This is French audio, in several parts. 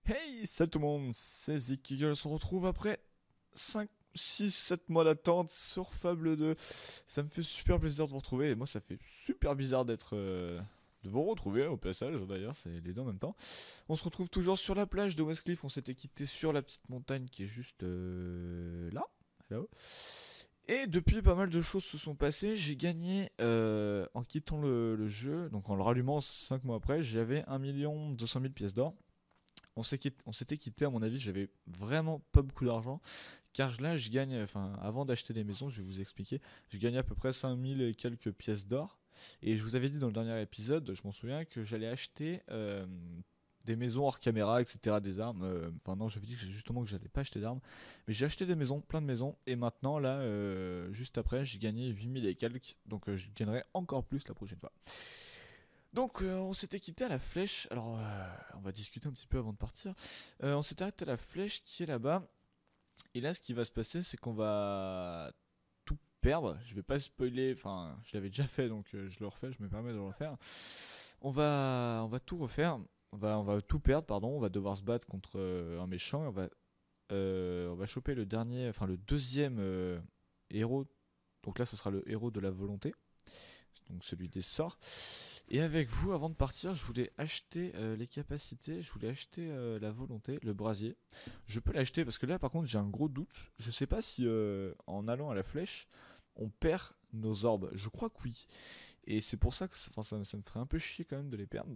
Hey, salut tout le monde, c'est Zik. On se retrouve après 5, 6, 7 mois d'attente sur Fable 2. Ça me fait super plaisir de vous retrouver. Et moi, ça fait super bizarre de vous retrouver au passage, d'ailleurs, c'est les deux en même temps. On se retrouve toujours sur la plage de Westcliff. On s'était quitté sur la petite montagne qui est juste là. Là-haut. Et depuis, pas mal de choses se sont passées. J'ai gagné en quittant le jeu, donc en le rallumant 5 mois après, j'avais 1 200 000 pièces d'or. On s'était quitté, à mon avis, j'avais vraiment pas beaucoup d'argent. Car là, je gagne, enfin, avant d'acheter des maisons, je vais vous expliquer, je gagnais à peu près 5000 et quelques pièces d'or. Et je vous avais dit dans le dernier épisode, je m'en souviens, que j'allais acheter des maisons hors caméra, etc., des armes. Enfin, non, j'avais dit justement que j'allais pas acheter d'armes. Mais j'ai acheté des maisons, plein de maisons. Et maintenant, là, juste après, j'ai gagné 8000 et quelques. Donc, je gagnerai encore plus la prochaine fois. Donc on s'était quitté à la flèche. Alors on va discuter un petit peu avant de partir. On s'était arrêté à la flèche qui est là-bas. Et là ce qui va se passer c'est qu'on va tout perdre. Je vais pas spoiler, enfin je l'avais déjà fait donc je le refais, je me permets de le refaire. On va tout refaire. On va tout perdre, pardon. On va devoir se battre contre un méchant. On va choper le dernier, enfin le deuxième héros. Donc là ce sera le héros de la volonté. Donc celui des sorts. Et avec vous, avant de partir, je voulais acheter les capacités, je voulais acheter la volonté, le brasier. Je peux l'acheter parce que là, par contre, j'ai un gros doute. Je sais pas si en allant à la flèche, on perd nos orbes. Je crois que oui. Et c'est pour ça que enfin, ça me ferait un peu chier quand même de les perdre.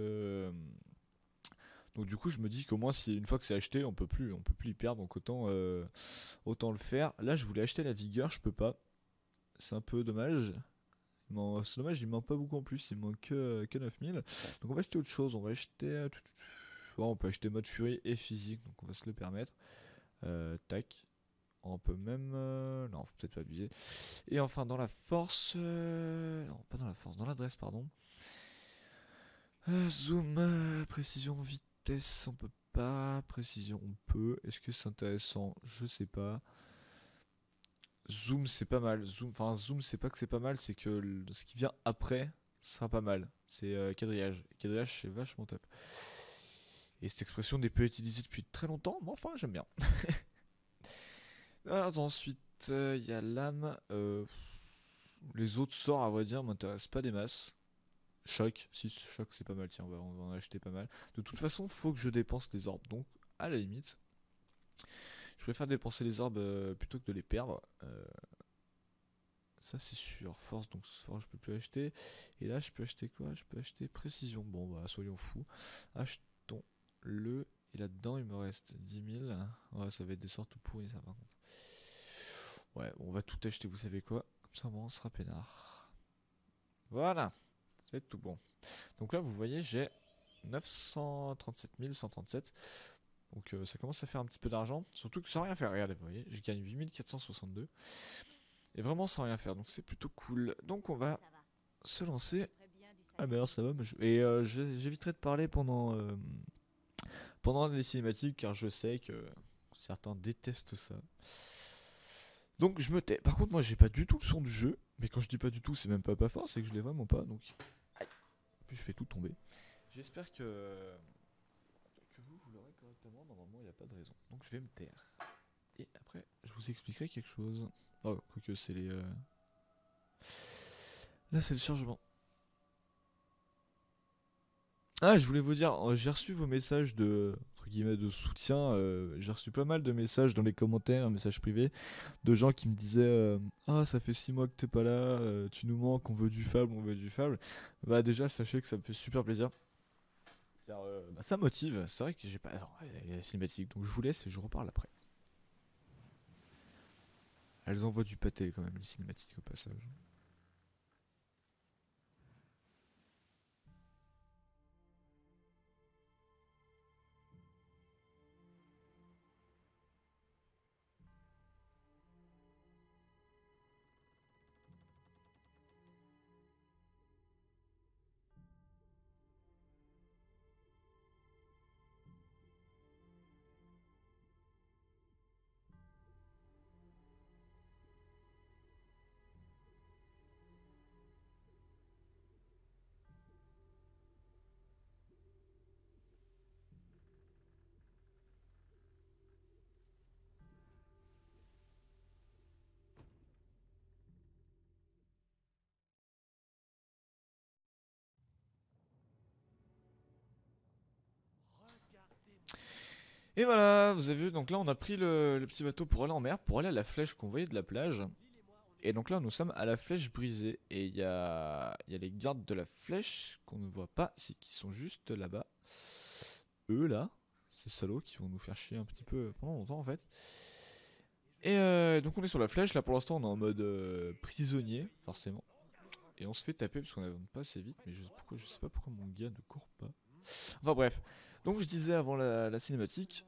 Donc du coup, je me dis qu'au moins, si une fois que c'est acheté, on peut plus y perdre. Donc autant le faire. Là, je voulais acheter la vigueur, je peux pas. C'est un peu dommage. C'est dommage, il manque pas beaucoup en plus, il manque que 9000. Donc on va acheter autre chose, on va acheter... bon, on peut acheter mode furie et physique, donc on va se le permettre. Tac. On peut même... non, faut peut-être pas abuser. Et enfin dans la force... non, pas dans la force, dans l'adresse, pardon. Zoom, précision, vitesse, on peut pas. Précision, on peut. Est-ce que c'est intéressant? Je sais pas. Zoom, c'est pas mal. Zoom, c'est pas que c'est pas mal, c'est que ce qui vient après sera pas mal. C'est quadrillage. Quadrillage, c'est vachement top. Et cette expression n'est pas utilisée depuis très longtemps, mais enfin, j'aime bien. Alors, ensuite, il y a l'âme. Les autres sorts, à vrai dire, m'intéressent pas des masses. Choc, si, choc, c'est pas mal. Tiens, on va en acheter pas mal. De toute façon, faut que je dépense les orbes. Donc, à la limite, je préfère dépenser les orbes plutôt que de les perdre. Ça c'est sûr, force, donc force je peux plus acheter. Et là je peux acheter quoi? Je peux acheter précision. Bon bah soyons fous. Achetons-le. Et là-dedans il me reste 10 000. Ouais, ça va être des sorts tout pourris ça par contre. Ouais, on va tout acheter, vous savez quoi? Comme ça on sera peinard. Voilà, c'est tout bon. Donc là vous voyez j'ai 937 137. Donc ça commence à faire un petit peu d'argent. Surtout que sans rien faire, regardez, vous voyez, je gagne 8462. Et vraiment sans rien faire, donc c'est plutôt cool. Donc on va se lancer. Ah mais alors ça va, et j'éviterai de parler pendant les cinématiques car je sais que certains détestent ça. Donc je me tais. Par contre moi j'ai pas du tout le son du jeu, mais quand je dis pas du tout c'est même pas fort, c'est que je l'ai vraiment pas, donc puis je fais tout tomber. J'espère que vous l'aurez correctement, normalement il n'y a pas de raison. Donc je vais me taire. Et après je vous expliquerai quelque chose. Oh, quoique c'est les... Là c'est le chargement. Ah, je voulais vous dire, j'ai reçu vos messages de, entre guillemets, de soutien. J'ai reçu pas mal de messages dans les commentaires, messages privés, de gens qui me disaient ah, ça fait 6 mois que t'es pas là, tu nous manques, on veut du Fable, on veut du Fable. Bah, déjà, sachez que ça me fait super plaisir. Car, bah, ça motive. C'est vrai que j'ai pas. Attends, il y a la cinématique, donc je vous laisse et je reparle après. Elles envoient du pâté quand même, les cinématiques au passage. Et voilà, vous avez vu, donc là on a pris le petit bateau pour aller en mer, pour aller à la flèche qu'on voyait de la plage. Et donc là nous sommes à la flèche brisée. Et il y a les gardes de la flèche qu'on ne voit pas ici, qui sont juste là-bas. Eux là, ces salauds qui vont nous faire chier un petit peu pendant longtemps en fait. Et donc on est sur la flèche, là pour l'instant on est en mode prisonnier, forcément. Et on se fait taper parce qu'on avance pas assez vite, mais je sais pas pourquoi mon gars ne court pas. Enfin bref, donc je disais avant la cinématique,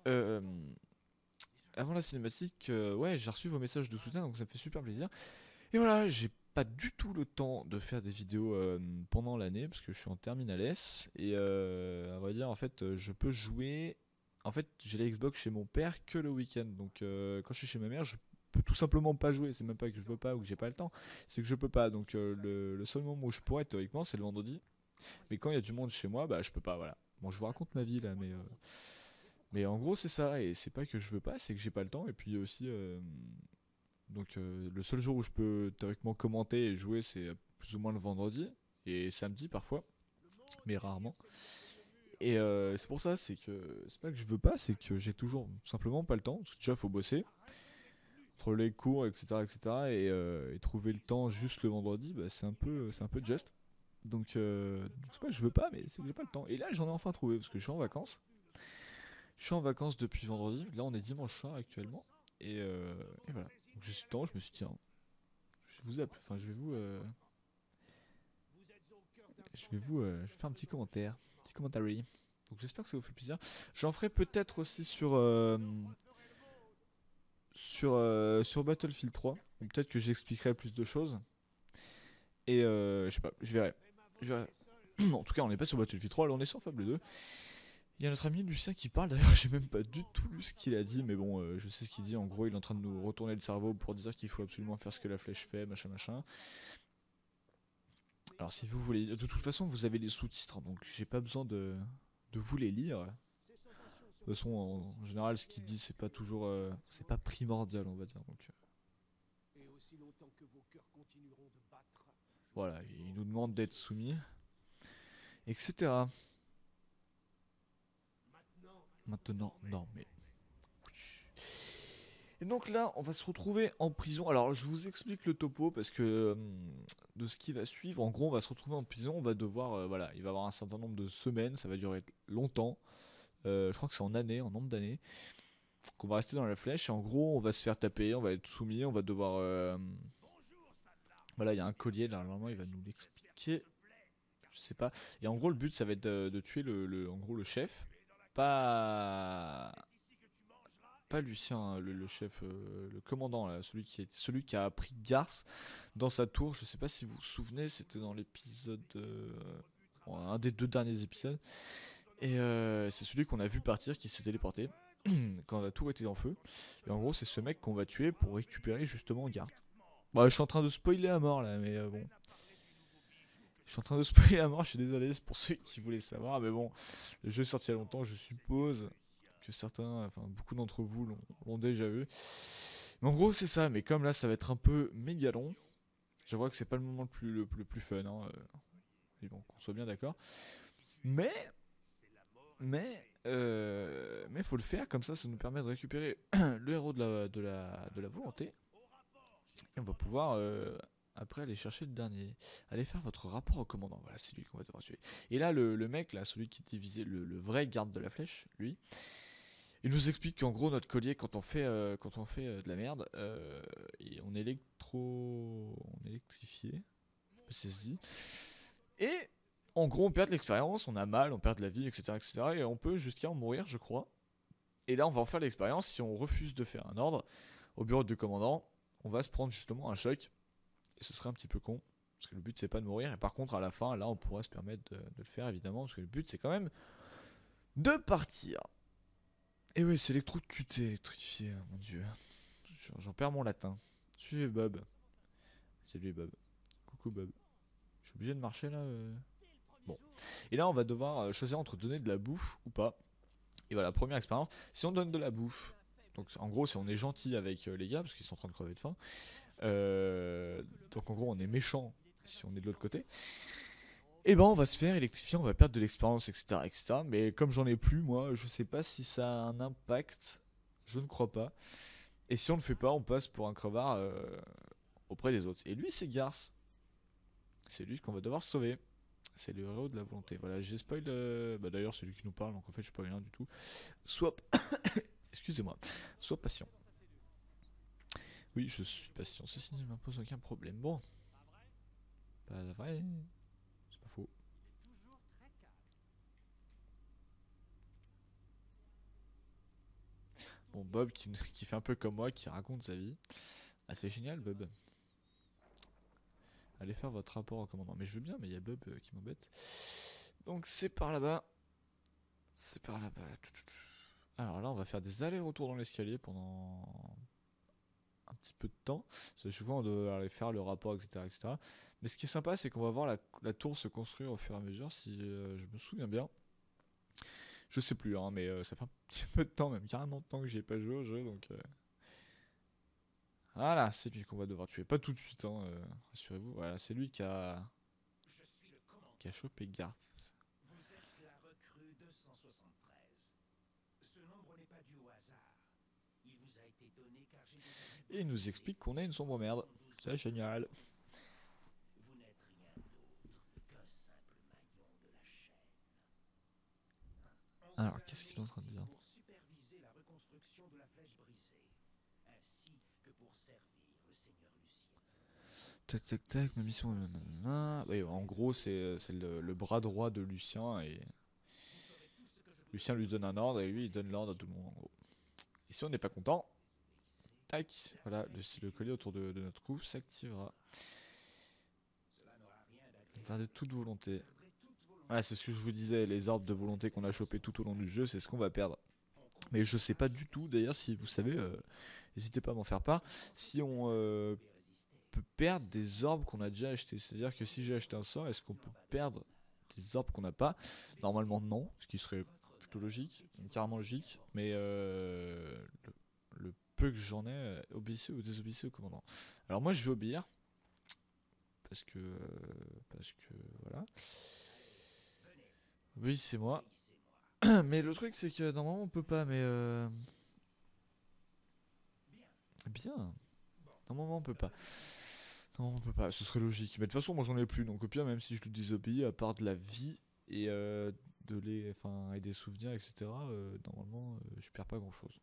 ouais, j'ai reçu vos messages de soutien, donc ça me fait super plaisir. Et voilà, j'ai pas du tout le temps de faire des vidéos pendant l'année, parce que je suis en terminale S, et à vrai dire, en fait, je peux jouer... En fait, j'ai la Xbox chez mon père que le week-end, donc quand je suis chez ma mère, je peux tout simplement pas jouer. C'est même pas que je veux pas ou que j'ai pas le temps, c'est que je peux pas. Donc le seul moment où je pourrais théoriquement, c'est le vendredi. Mais quand il y a du monde chez moi, bah je peux pas, voilà. Bon, je vous raconte ma vie là, mais en gros c'est ça, et c'est pas que je veux pas, c'est que j'ai pas le temps, et puis aussi, donc le seul jour où je peux théoriquement commenter et jouer, c'est plus ou moins le vendredi, et samedi parfois, mais rarement. Et c'est pour ça, c'est pas que je veux pas, c'est que j'ai toujours tout simplement pas le temps, parce que déjà faut bosser, entre les cours, etc., etc., et trouver le temps juste le vendredi, bah, c'est un peu juste. Donc c'est pas que je veux pas, mais c'est que j'ai pas le temps. Et là, j'en ai enfin trouvé parce que je suis en vacances. Je suis en vacances depuis vendredi. Là, on est dimanche soir actuellement. Et voilà. Donc je suis temps, je me suis dit, tiens, je vais vous appeler. Enfin, je vais faire un petit commentaire, un petit commentary. Donc j'espère que ça vous fait plaisir. J'en ferai peut-être aussi sur Battlefield 3. Ou peut-être que j'expliquerai plus de choses. Et je sais pas, je verrai. Je verrai. En tout cas, on n'est pas sur Battlefield 3, là on est sur Fable 2. Il y a notre ami Lucien qui parle, d'ailleurs j'ai même pas du tout lu ce qu'il a dit, mais bon, je sais ce qu'il dit, en gros il est en train de nous retourner le cerveau pour dire qu'il faut absolument faire ce que la flèche fait, machin machin. Alors si vous voulez, de toute façon vous avez les sous-titres, donc j'ai pas besoin de vous les lire. De toute façon, en général ce qu'il dit c'est pas toujours, c'est pas primordial on va dire, donc voilà, il nous demande d'être soumis, etc. Maintenant, non mais... Et donc là, on va se retrouver en prison. Alors, je vous explique le topo parce que de ce qui va suivre, en gros, on va se retrouver en prison. On va devoir, voilà, il va y avoir un certain nombre de semaines, ça va durer longtemps. Je crois que c'est en années, en nombre d'années, qu'on va rester dans la flèche. Et en gros, on va se faire taper, on va être soumis, on va devoir. Voilà, il y a un collier, là, normalement, il va nous l'expliquer. Je sais pas. Et en gros, le but, ça va être de tuer en gros, le chef. Pas pas Lucien, hein, le chef, le commandant, là, celui qui a pris Garce dans sa tour. Je sais pas si vous vous souvenez, c'était dans l'épisode, bon, un des deux derniers épisodes. Et c'est celui qu'on a vu partir, qui s'est téléporté quand la tour était en feu. Et en gros, c'est ce mec qu'on va tuer pour récupérer justement Garth. Bah, je suis en train de spoiler à mort là, mais bon. Je suis en train de spoiler à mort, je suis désolé, c'est pour ceux qui voulaient savoir, mais bon, le jeu est sorti il y a longtemps, je suppose que certains, enfin beaucoup d'entre vous l'ont déjà vu. Mais en gros, c'est ça. Mais comme là, ça va être un peu méga long, j'avoue que c'est pas le moment le plus fun. Hein, mais bon, qu'on soit bien d'accord. Mais, mais faut le faire. Comme ça nous permet de récupérer le héros de la volonté. Et on va pouvoir après aller chercher le dernier. Allez faire votre rapport au commandant. Voilà, c'est lui qu'on va devoir tuer. Et là, le mec, là, celui qui était visé, le vrai garde de la flèche, lui, il nous explique qu'en gros notre collier quand on fait de la merde, on est électrifié, je sais pas si ça se dit. Et en gros on perd de l'expérience, on a mal, on perd de la vie, etc., etc. Et on peut jusqu'à en mourir, je crois. Et là on va en faire l'expérience si on refuse de faire un ordre au bureau du commandant, on va se prendre justement un choc. Et ce serait un petit peu con. Parce que le but c'est pas de mourir. Et par contre à la fin là on pourra se permettre de le faire évidemment. Parce que le but c'est quand même de partir. Et oui, c'est électrocuté, électrifié, mon dieu. J'en perds mon latin. Suivez Bob. Salut Bob. Coucou Bob. Je suis obligé de marcher là. Bon. Et là, on va devoir choisir entre donner de la bouffe ou pas. Et voilà, première expérience. Si on donne de la bouffe, donc en gros, si on est gentil avec les gars, parce qu'ils sont en train de crever de faim, donc en gros, on est méchant si on est de l'autre côté. Et ben on va se faire électrifier, on va perdre de l'expérience, etc., etc. Mais comme j'en ai plus, moi, je sais pas si ça a un impact. Je ne crois pas. Et si on ne le fait pas, on passe pour un crevard auprès des autres. Et lui, c'est Garth. C'est lui qu'on va devoir sauver. C'est le héros de la volonté. Voilà, j'ai spoil. Bah d'ailleurs, c'est lui qui nous parle, donc en fait, je spoil rien du tout. Sois. Excusez-moi. Sois patient. Oui, je suis patient. Ceci ne m'impose aucun problème. Bon. Pas vrai. C'est pas faux. Bon, Bob qui fait un peu comme moi, qui raconte sa vie. Ah, c'est génial, Bob. Allez faire votre rapport au commandant. Mais je veux bien, mais il y a Bob qui m'embête. Donc c'est par là-bas. C'est par là-bas. Alors là, on va faire des allers-retours dans l'escalier pendant un petit peu de temps. Parce que souvent, on doit aller faire le rapport, etc., etc. Mais ce qui est sympa, c'est qu'on va voir la tour se construire au fur et à mesure, si je me souviens bien. Je sais plus, hein, mais ça fait un petit peu de temps, même carrément de temps que j'ai pas joué au jeu, donc... Voilà, c'est lui qu'on va devoir tuer. Pas tout de suite, hein, rassurez-vous. Voilà, c'est lui qui a chopé Garth. Vous êtes la recrue 273. Ce nombre n'est pas dû au hasard. Il vous a été donné car j'ai déjà vu Et il nous briller explique qu'on est une sombre merde. 72 C'est génial. Vous n'êtes rien d'autre qu'un simple maillon de la chaîne. On vous Alors, a qu'est-ce amené qu'il est en train de ici dire? pour superviser la reconstruction de la flèche brisée, ainsi que pour servir le seigneur Lucien. Tac tac tac, ma mission est... nanana. Oui, en gros, c'est le bras droit de Lucien et Vous ferez tout ce que je vous Lucien lui donne un ordre et lui il donne l'ordre à tout le monde en gros. Et si on n'est pas content, tac, voilà, le collier autour de notre cou s'activera. Cela n'aura rien Enfin, de d'agréable. toute volonté. Vous perdrez toute Ouais, volonté. c'est ce que je vous disais, les ordres de volonté qu'on a chopé tout au long du jeu, c'est ce qu'on va perdre. On Mais je sais continuera pas jusqu'à du tout, ce que d'ailleurs, vous si vous savez, soyez n'hésitez pas à m'en faire part, Vous pensez si que on vous pouvez résister? peut perdre des orbes qu'on a déjà achetés. C'est-à-dire que si j'ai acheté un sort, est-ce qu'on peut perdre des orbes qu'on n'a pas? Normalement non, ce qui serait plutôt logique, même carrément logique, mais le peu que j'en ai, obéissez ou désobéissez au commandant. Alors moi je vais obéir, parce que voilà. Oui c'est moi. Mais le truc c'est que normalement on peut pas, mais bien. Normalement on peut pas. Non, on peut pas, ce serait logique. Mais de toute façon, moi j'en ai plus, donc au pire, même si je lui désobéis, à part de la vie et et des souvenirs, etc., normalement, je perds pas grand chose.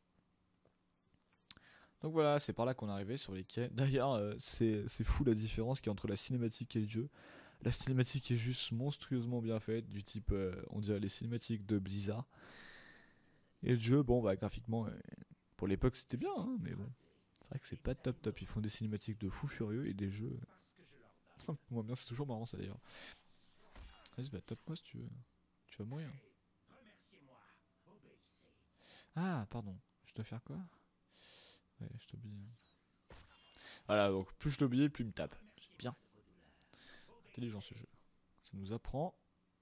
Donc voilà, c'est par là qu'on est arrivé sur les quais. D'ailleurs, c'est fou la différence qu'il y a entre la cinématique et le jeu. La cinématique est juste monstrueusement bien faite, du type, on dirait les cinématiques de Blizzard. Et le jeu, bon, bah graphiquement, pour l'époque c'était bien, hein, mais bon, c'est vrai que c'est pas top top. Ils font des cinématiques de fou furieux et des jeux. Moi bien, c'est toujours marrant ça d'ailleurs. Vas-y, bah tape-moi si tu veux. Tu vas mourir. Remerciez-moi. Obéissez. Ah, pardon. Je dois faire quoi? Ouais, je t'obéis. Voilà, donc plus je t'obéis, plus il me tape. C'est bien. Intelligent ce jeu. Ça nous apprend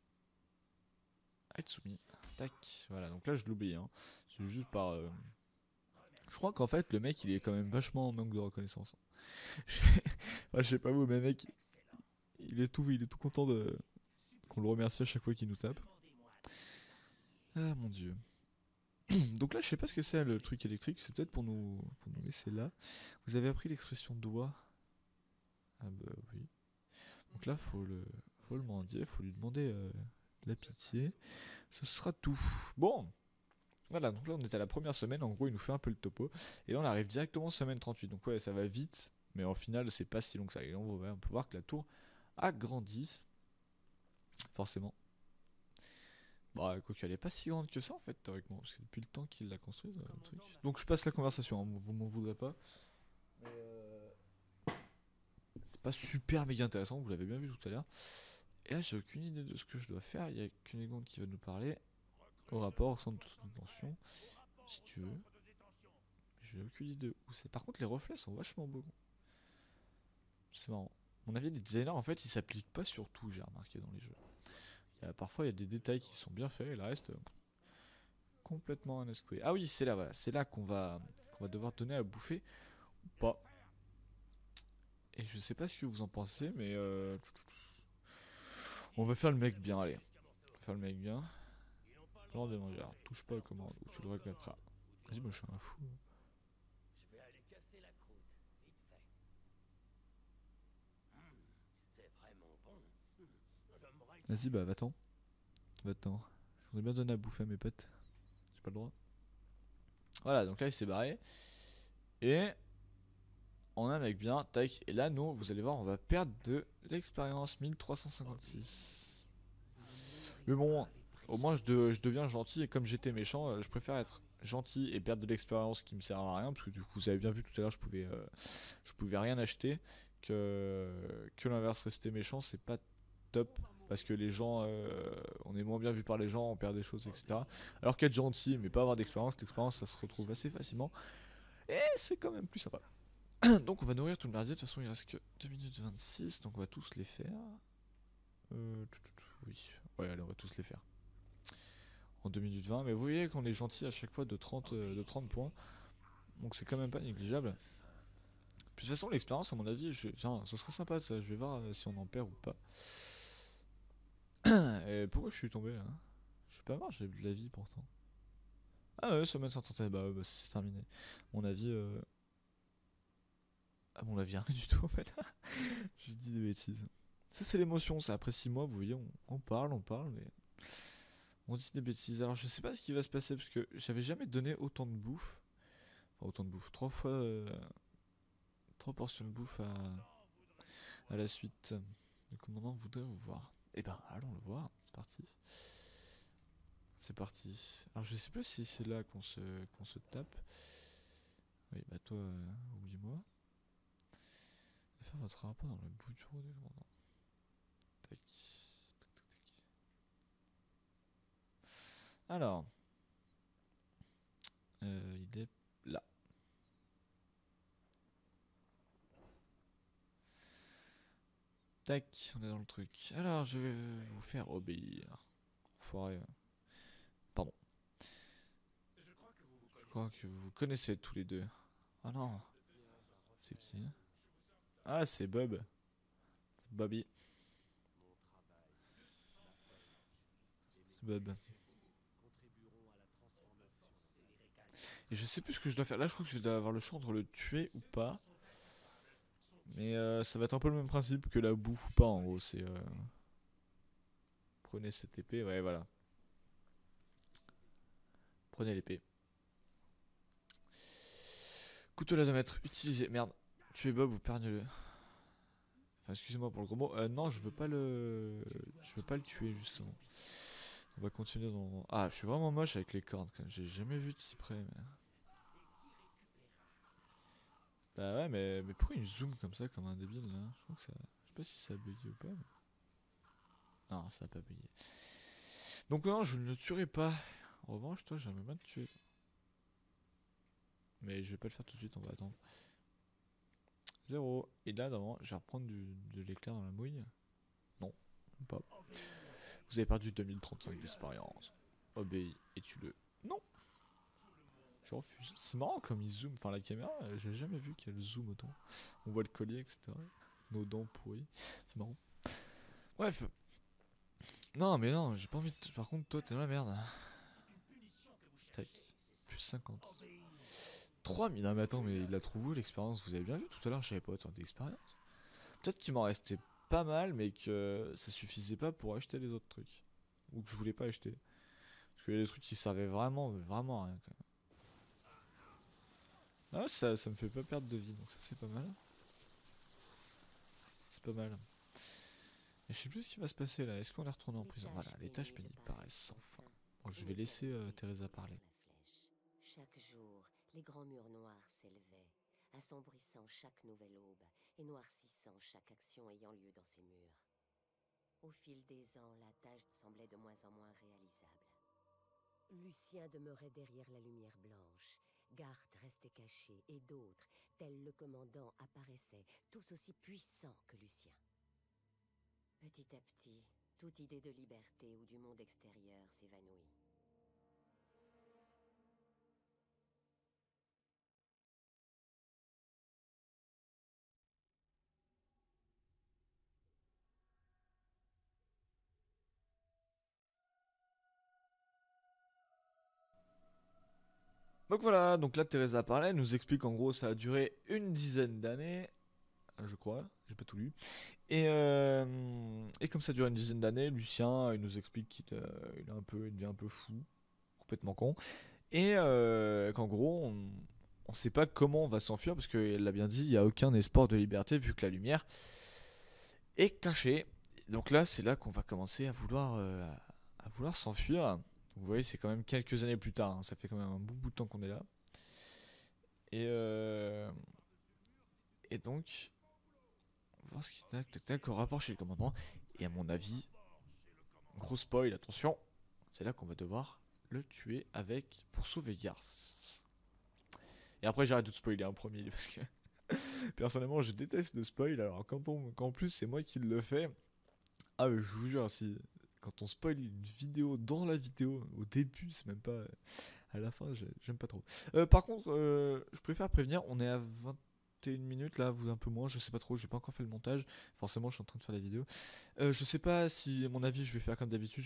à être soumis. Tac. Voilà, donc là je l'obéis. Hein. C'est juste par. Je crois qu'en fait, le mec il est quand même vachement en manque de reconnaissance. Ouais, je sais pas vous, mais mec, il est tout content de qu'on le remercie à chaque fois qu'il nous tape. Ah mon dieu. Donc là, je sais pas ce que c'est le truc électrique, c'est peut-être pour nous laisser là. Vous avez appris l'expression doigt? Ah bah oui. Donc là, faut le mendier, faut lui demander de la pitié. Ce sera tout. Bon, voilà, donc là on était à la première semaine, en gros il nous fait un peu le topo. Et là on arrive directement semaine 38, donc ouais ça va vite, mais en final c'est pas si long que ça. Et là, on peut voir que la tour a grandi, forcément. Bah, quoique elle est pas si grande que ça en fait, théoriquement, parce que depuis le temps qu'il l'a construite, le truc. Donc je passe la conversation, hein, vous m'en voudrez pas. Mais c'est pas super méga intéressant, vous l'avez bien vu tout à l'heure. Et là j'ai aucune idée de ce que je dois faire, il y a Cunégonde qui va nous parler au rapport, au centre de détention, si tu veux. J'ai aucune idée où c'est. Par contre les reflets sont vachement beaux. C'est marrant. À mon avis les designers en fait ils s'appliquent pas sur tout, j'ai remarqué dans les jeux. Parfois il y a des détails qui sont bien faits et le reste complètement un escoué. Ah oui, c'est là, voilà. C'est là qu'on va devoir donner à bouffer ou pas. Et je sais pas ce que vous en pensez, mais On va faire le mec bien, allez. On va faire le mec bien. Alors de manger, alors, touche pas aux commandes, ou tu le regretteras. Vas-y, moi je suis un fou. Je vais aller casser la croûte, vite fait. C'est vraiment bon. J'aimerais... Vas-y, bah va-t'en. Va-t'en. Je voudrais bien donner à bouffer à mes potes. J'ai pas le droit. Voilà, donc là il s'est barré. Et on a un mec bien, tac. Et là, nous, vous allez voir, on va perdre de l'expérience 1356. Mais bon, au moins je deviens gentil. Et comme j'étais méchant, je préfère être gentil et perdre de l'expérience qui me sert à rien. Parce que du coup, vous avez bien vu tout à l'heure, je pouvais rien acheter. Que l'inverse, rester méchant, c'est pas top. Parce que les gens, on est moins bien vu par les gens, on perd des choses, etc. Alors qu'être gentil, mais pas avoir d'expérience, l'expérience ça se retrouve assez facilement. Et c'est quand même plus sympa. Donc on va nourrir tout le merdier, de toute façon il reste que 2 minutes 26, donc on va tous les faire. Oui, ouais allez on va tous les faire. En 2 minutes 20, mais vous voyez qu'on est gentil à chaque fois de 30 points. Donc c'est quand même pas négligeable. Puis de toute façon l'expérience à mon avis, tiens, ça serait sympa ça, je vais voir si on en perd ou pas. Et pourquoi je suis tombé là? Je suis pas mort, j'ai de la vie pourtant. Ah ouais, semaine 131, bah c'est terminé. Mon avis, à mon avis, rien du tout en fait. Je dis des bêtises. Ça, c'est l'émotion, ça. Après 6 mois, vous voyez, on parle, mais on dit des bêtises. Alors, je sais pas ce qui va se passer parce que j'avais jamais donné autant de bouffe. Enfin, autant de bouffe. 3 fois. 3 portions de bouffe à la suite. Le commandant voudrait vous voir. Eh ben, allons le voir. C'est parti. C'est parti. Alors, je sais pas si c'est là qu'on se tape. Oui, bah, toi, oublie-moi. Faire votre rapport dans le bout du bureau du commandant. Tac. Alors, il est là. Tac, on est dans le truc. Alors, je vais vous faire obéir. Enfoiré. Pardon. Je crois que vous vous connaissez tous les deux. Ah non. C'est qui? Ah, c'est Bob. Bobby. C'est Bob. Et je sais plus ce que je dois faire. Là, je crois que je dois avoir le choix entre le tuer ou pas. Mais ça va être un peu le même principe que la bouffe ou pas, en gros. C'est. Prenez cette épée. Ouais, voilà. Prenez l'épée. Couteau laser utilisé. Merde. Tuez Bob ou perdez-le. Enfin, excusez-moi pour le gros mot. Non, je veux pas le. Je veux pas le tuer, justement. On va continuer dans. Ah, je suis vraiment moche avec les cordes, quand même. J'ai jamais vu de si près. Mais... Bah ouais, mais pourquoi il zoom comme ça, comme un débile là? Je crois que ça. Je sais pas si ça a bugué ou pas. Mais... Non, ça a pas bugué. Donc, non, je ne le tuerai pas. En revanche, toi, j'aimerais bien te tuer. Mais je vais pas le faire tout de suite, on va attendre. 0. Et là, d'avant, je vais reprendre de l'éclair dans la mouille. Non, pas. Vous avez perdu 2035 d'expérience. Obéis et tue-le. Non, je refuse. C'est marrant comme il zoom. Enfin, la caméra, j'ai jamais vu qu'elle zoom autant. On voit le collier, etc. Nos dents pourries. C'est marrant. Bref. Non, mais non, j'ai pas envie de. Par contre, toi, t'es dans la merde. Tac. Plus 50. 3000. Non, mais attends, mais il a trouvé où l'expérience? Vous avez bien vu tout à l'heure, j'avais pas autant d'expérience. Peut-être qu'il m'en restait pas mal, mais que ça suffisait pas pour acheter les autres trucs. Ou que je voulais pas acheter. Parce qu'il y a des trucs qui servaient vraiment à rien quand même. Ah, ça me fait pas perdre de vie, donc ça c'est pas mal. C'est pas mal. Et je sais plus ce qui va se passer là. Est-ce qu'on est retourné en prison? Voilà, les tâches pénibles paraissent sans fin. Bon, je vais laisser Teresa parler. Chaque jour, les grands murs noirs s'élevaient, assombrissant chaque nouvelle aube et noircissant chaque action ayant lieu dans ces murs. Au fil des ans, la tâche semblait de moins en moins réalisable. Lucien demeurait derrière la lumière blanche. Garth restait caché et d'autres, tels le commandant, apparaissaient, tous aussi puissants que Lucien. Petit à petit, toute idée de liberté ou du monde extérieur s'évanouit. Donc voilà, donc là Teresa parlait, elle nous explique en gros ça a duré une dizaine d'années, je crois, j'ai pas tout lu. Et comme ça dure une dizaine d'années, Lucien il nous explique il devient un peu fou, complètement con. Qu'en gros on sait pas comment on va s'enfuir parce qu'elle l'a bien dit, il n'y a aucun espoir de liberté vu que la lumière est cachée. Donc là c'est là qu'on va commencer à vouloir s'enfuir. Vous voyez c'est quand même quelques années plus tard, hein, ça fait quand même un bout de temps qu'on est là. Et, euh, et donc, on va voir ce qui tac tac tac au rapport chez le commandant. Et à mon avis, gros spoil, attention, c'est là qu'on va devoir le tuer avec pour sauver Garth. Et après j'arrête de spoiler un premier parce que personnellement je déteste le spoil. Alors quand en plus c'est moi qui le fais, ah je vous jure si quand on spoil une vidéo dans la vidéo au début c'est même pas à la fin j'aime pas trop. Par contre je préfère prévenir, on est à 21 minutes là, vous un peu moins, je sais pas trop, j'ai pas encore fait le montage, forcément je suis en train de faire la vidéo. Je sais pas si à mon avis je vais faire comme d'habitude,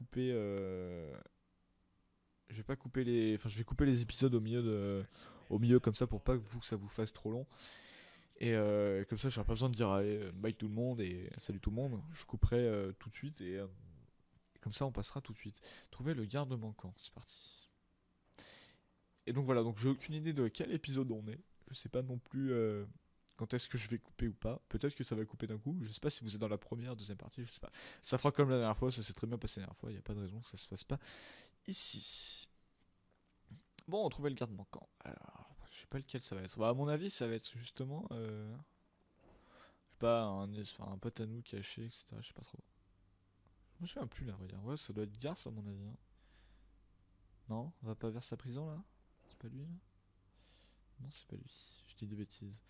je vais pas couper les, enfin je vais couper les épisodes au milieu comme ça pour pas que ça vous fasse trop long. Comme ça j'aurai pas besoin de dire allez bye tout le monde et salut tout le monde, je couperai tout de suite et comme ça on passera tout de suite. Trouver le garde manquant, c'est parti. Et donc voilà, donc j'ai aucune idée de quel épisode on est. Je sais pas non plus quand est-ce que je vais couper ou pas. Peut-être que ça va couper d'un coup. Je sais pas si vous êtes dans la première, deuxième partie, je sais pas. Ça fera comme la dernière fois, ça s'est très bien passé la dernière fois, il n'y a pas de raison que ça se fasse pas ici. Bon, on trouvait le garde manquant. Alors, je sais pas lequel ça va être. Bah, à mon avis, ça va être justement, je sais pas, un pote à nous caché, etc. Je sais pas trop. Je me souviens plus là, on va dire. Ouais, ça doit être Garce à mon avis, hein. Non, on va pas vers sa prison là. C'est pas lui là. Non, c'est pas lui. Je dis des bêtises.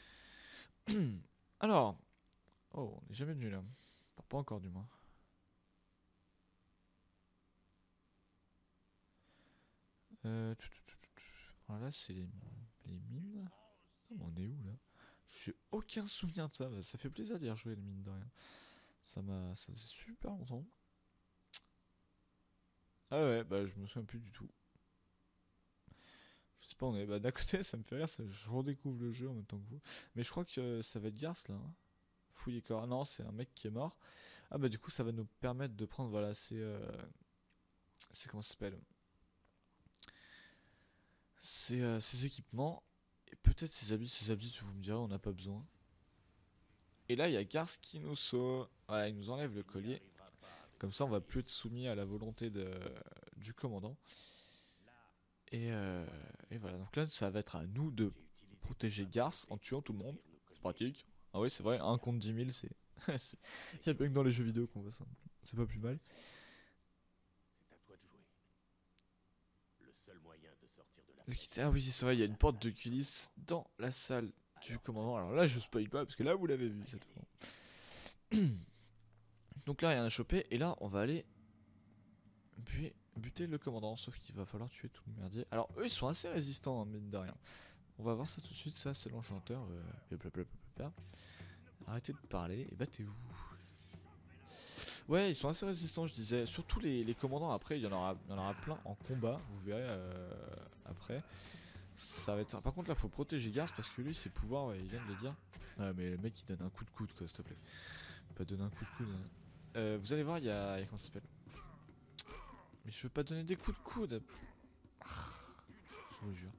Alors, oh, on est jamais venu là. Enfin, pas encore du moins. Alors là, c'est les mines. On est où là? J'ai aucun souvenir de ça. Bah, ça fait plaisir d'y rejouer les mines de rien. Ça faisait super longtemps. Ah ouais, bah je me souviens plus du tout. Je sais pas, on est. Bah d'un côté, ça me fait rire, je redécouvre le jeu en même temps que vous. Mais je crois que ça va être Garce là, hein. Fouiller corps. Ah non, c'est un mec qui est mort. Ah bah du coup, ça va nous permettre de prendre, voilà, c'est comment ça s'appelle? Ses équipements. Et peut-être ses habits, si vous me direz, on n'a pas besoin. Et là, il y a Garce qui nous sauve. Voilà, il nous enlève le collier. Comme ça, on va plus être soumis à la volonté du commandant. Et, euh, et voilà, donc là, ça va être à nous de protéger Garce en tuant tout le monde. C'est pratique. Ah oui, c'est vrai, un contre 10 000, c'est. Il n'y a pas que dans les jeux vidéo qu'on voit ça. C'est pas plus mal. C'est à toi de jouer. Le seul moyen de sortir de la Ah oui, c'est vrai, il y a une porte de coulisses dans la salle du commandant. Alors là, je spoil pas, parce que là, vous l'avez vu cette fois. Donc là, rien à choper, et là, on va aller buter le commandant, sauf qu'il va falloir tuer tout le merdier. Alors eux, ils sont assez résistants, hein, mine de rien. On va voir ça tout de suite, ça c'est l'enchanteur. Arrêtez de parler et battez-vous. Ouais, ils sont assez résistants, je disais. Surtout les commandants, après, il y en aura plein en combat, vous verrez après. Ça va être. Par contre, là, faut protéger Garce parce que lui, ses pouvoirs, ouais, il vient de le dire. Ah, mais le mec, il donne un coup de coude, quoi, s'il te plaît. Pas donner un coup de coude. Hein. Vous allez voir, comment ça s'appelle? Mais je veux pas donner des coups de coude. Je vous jure.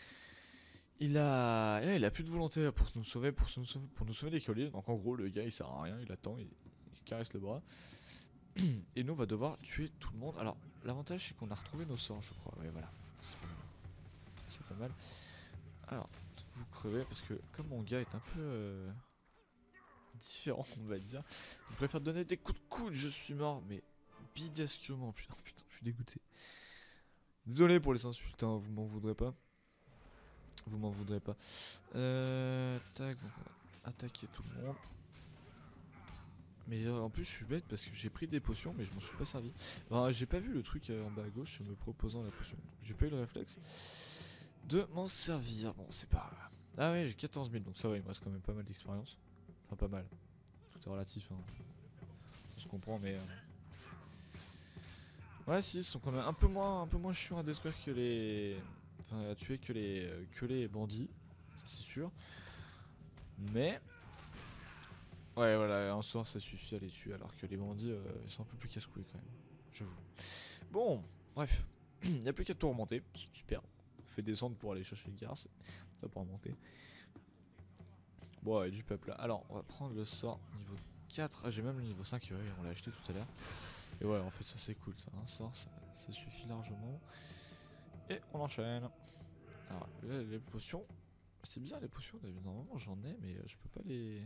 Il a plus de volonté pour nous sauver, pour nous sauver des colliers. Donc en gros, le gars, il sert à rien, il attend, il se caresse le bras. Et nous, on va devoir tuer tout le monde. Alors, l'avantage, c'est qu'on a retrouvé nos sorts, je crois. Ouais, voilà. C'est pas mal. C'est pas mal. Alors, vous crevez, parce que comme mon gars est un peu différent, on va dire, il préfère donner des coups de coude, je suis mort, mais bidesquement, putain, je suis dégoûté. Désolé pour les insultes, hein, vous m'en voudrez pas. Vous m'en voudrez pas. Tac, donc on va attaquer tout le monde. Mais en plus je suis bête parce que j'ai pris des potions mais je m'en suis pas servi. Enfin, j'ai pas vu le truc en bas à gauche me proposant la potion. J'ai pas eu le réflexe de m'en servir. Bon c'est pas grave. Ah ouais j'ai 14 000 donc ça va, il me reste quand même pas mal d'expérience. Enfin pas mal. Tout est relatif, hein. On se comprend mais... Ouais si, ils sont quand même un peu moins chiants à détruire que les... Enfin, à tuer que les bandits, ça c'est sûr. Mais ouais, voilà, un sort ça suffit à les tuer, alors que les bandits ils sont un peu plus casse-couilles quand même, j'avoue. Bon, bref, il n'y a plus qu'à tout remonter, super. On fait descendre pour aller chercher le garce, ça pour remonter. Bon, ouais, du peuple là. Alors, on va prendre le sort niveau 4. Ah, j'ai même le niveau 5, ouais, on l'a acheté tout à l'heure. Et ouais, en fait, ça c'est cool, ça. Un sort, ça suffit largement. Et on enchaîne. Alors, là, les potions. C'est bizarre, les potions, normalement j'en ai, mais je peux pas les.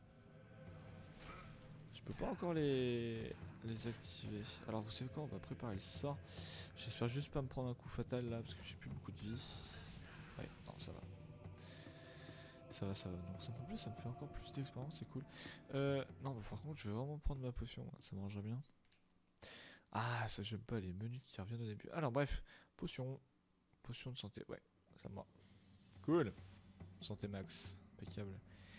Je peux pas encore les activer. Alors, vous savez quoi, on va préparer le sort. J'espère juste pas me prendre un coup fatal là, parce que j'ai plus beaucoup de vie. Ouais, non, ça va. Ça va, ça va. Donc ça me fait encore plus d'expérience, c'est cool. Non, bah, par contre, je vais vraiment prendre ma potion, ça m'arrangerait bien. Ah, ça j'aime pas les menus qui reviennent au début. Alors bref, potion. Potion de santé, ouais, ça me va. Cool. Santé max, impeccable.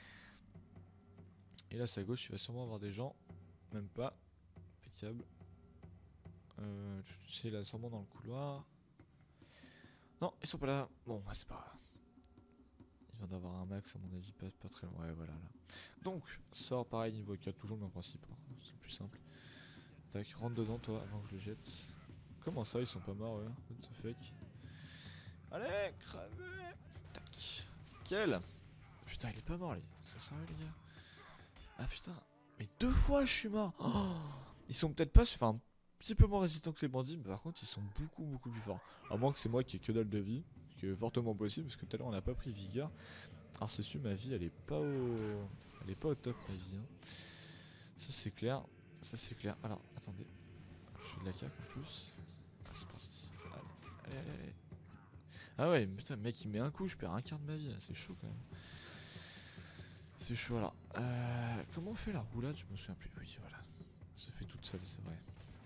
Et là, c'est à gauche, il va sûrement avoir des gens. Même pas. Impeccable. C'est là, sûrement dans le couloir. Non, ils sont pas là. Bon, bah, c'est pas grave. Il vient d'avoir un max, à mon avis, pas très loin. Ouais, voilà, là. Donc, sort pareil, niveau 4, toujours le même principe. Hein. C'est le plus simple. Tac, rentre dedans, toi, avant que je le jette. Comment ça, ils sont pas morts, eux? What the fuck? Allez, crevez! Tac. Quel? Putain, il est pas mort, lui. C'est sérieux, les gars? Ah putain, mais 2 fois je suis mort. Oh, ils sont peut-être pas, enfin, un petit peu moins résistants que les bandits, mais par contre ils sont beaucoup plus forts. À moins que c'est moi qui ai que dalle de vie, ce qui est fortement possible, parce que tout à l'heure on n'a pas pris vigueur. Alors c'est sûr, ma vie elle est pas au top, ma vie. Hein. Ça c'est clair, ça c'est clair. Alors attendez, je fais de la cac en plus. Ah, c'est parti. Allez. Ah ouais, mais putain, le mec il met un coup, je perds un quart de ma vie, c'est chaud quand même. C'est chaud alors. Comment on fait la roulade? Je me souviens plus. Oui, voilà. Ça fait toute seule, c'est vrai.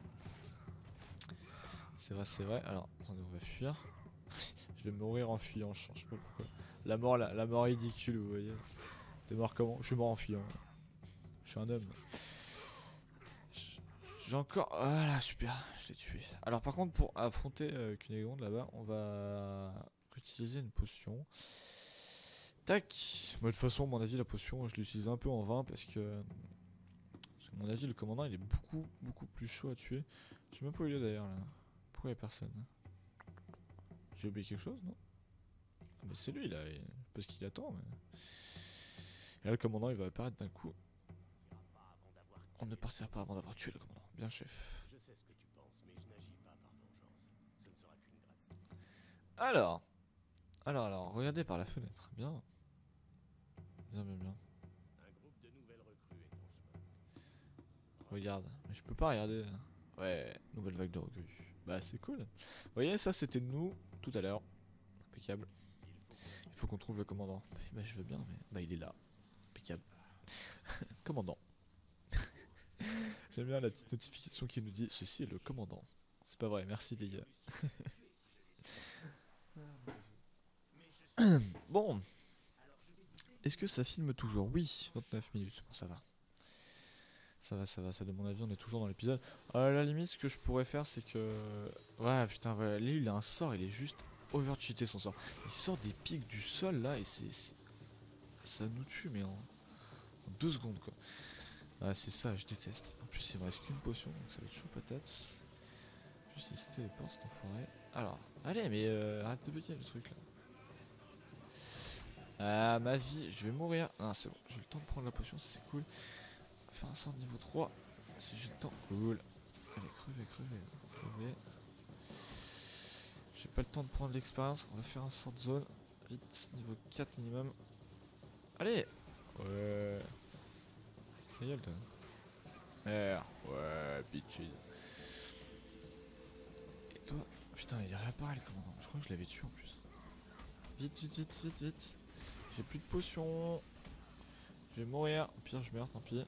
C'est vrai. Alors, attendez, on va fuir. Je vais mourir en fuyant, je sais pas pourquoi. La mort ridicule, vous voyez. T'es mort comment? Je suis mort en fuyant. Je suis un homme. J'ai encore. Voilà, super, je l'ai tué. Alors, par contre, pour affronter Cunégonde là-bas, on va utiliser une potion. Tac. Moi, de toute façon, à mon avis, la potion, je l'utilise un peu en vain parce que. À mon avis, le commandant il est beaucoup plus chaud à tuer. Je sais même pas où il est d'ailleurs là. Pourquoi y'a personne? J'ai oublié quelque chose, non? Ah, mais c'est lui là, parce qu'il attend. Mais... Et là, le commandant il va apparaître d'un coup. On ne partira pas avant d'avoir tué le commandant. Bien, chef. Je sais ce que tu penses, mais je n'agis pas par vengeance. Ce ne sera qu'une gratuité. Alors, regardez par la fenêtre. Bien. Bien. Un groupe de nouvelles recrues est en chemin. Regarde. Mais je peux pas regarder. Ouais, nouvelle vague de recrues. Bah, c'est cool. Vous voyez, ça c'était nous tout à l'heure. Impeccable. Il faut qu'on trouve le commandant. Bah, je veux bien, mais. Bah, il est là. Impeccable. Commandant. J'aime bien la petite notification qui nous dit ceci est le commandant. C'est pas vrai, merci les gars. Bon. Est-ce que ça filme toujours? Oui, 29 minutes. Bon, ça va. Ça de mon avis, on est toujours dans l'épisode. À la limite, ce que je pourrais faire, c'est que. Ouais, putain, ouais, lui, il a un sort, il est juste over-cheaté son sort. Il sort des pics du sol là, et ça nous tue, mais en 2 secondes quoi. Ah, c'est ça, je déteste. En plus, il me reste qu'une potion, donc ça va être chaud patate. Juste il se téléporte cet enfoiré. Alors, allez, mais arrête de bugger le truc là. Ah, ma vie, je vais mourir. Ah, c'est bon, j'ai le temps de prendre la potion, ça c'est cool. Faire un sort de niveau 3, si j'ai le temps. Cool. Allez, crevez. J'ai pas le temps de prendre l'expérience, on va faire un sort de zone. Vite, niveau 4 minimum. Allez. Ouais. Ta gueule, toi. Ouais, bitches. Et toi, putain, il réapparaît le commandant. Je crois que je l'avais tué en plus. Vite. J'ai plus de potions. Je vais mourir. Au pire, je meurs, tant pis.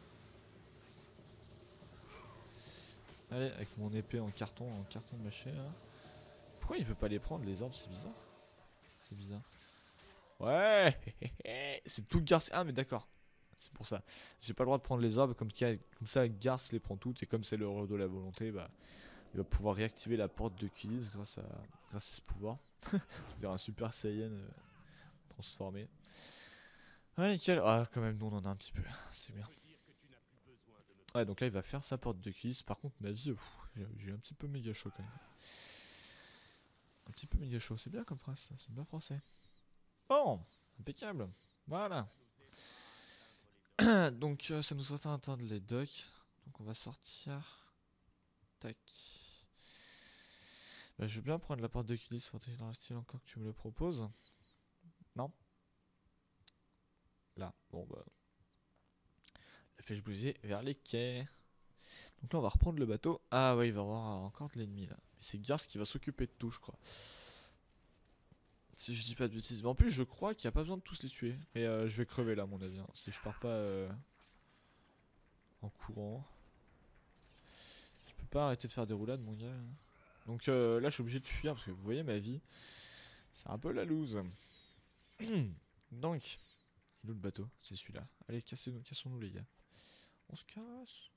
Allez, avec mon épée en carton mâché là. Pourquoi il veut pas les prendre, les orbes? C'est bizarre. C'est bizarre. Ouais. C'est tout le garce. Ah, mais d'accord. C'est pour ça. J'ai pas le droit de prendre les orbes. Comme ça, Garce les prend toutes. Et comme c'est l'heure de la volonté, bah, il va pouvoir réactiver la porte de Kilis grâce à ce pouvoir. On dirait un Super Saiyan transformé. Ah nickel. Ah quand même nous on en a un petit peu. C'est bien. Ouais donc là il va faire sa porte de cuisse. Par contre ma vie, j'ai un petit peu méga chaud quand même. Un petit peu méga chaud. C'est bien comme phrase, c'est bien français. Bon, impeccable. Voilà. Donc ça nous reste à atteindre les docks. Donc on va sortir. Tac. Bah, je veux bien prendre la porte de Culis dans le style encore que tu me le proposes. Non. Là, bon bah. La flèche brisée vers les quais. Donc là on va reprendre le bateau. Ah ouais il va y avoir encore de l'ennemi là. Mais c'est Gears qui va s'occuper de tout je crois. Si je dis pas de bêtises. Mais en plus je crois qu'il n'y a pas besoin de tous les tuer. Mais je vais crever là à mon avis. Hein, si je pars pas en courant. Tu peux pas arrêter de faire des roulades mon gars. Donc là je suis obligé de fuir parce que vous voyez ma vie. C'est un peu la loose. Donc, il est où le bateau? C'est celui-là. Allez, cassons-nous les gars. On se casse.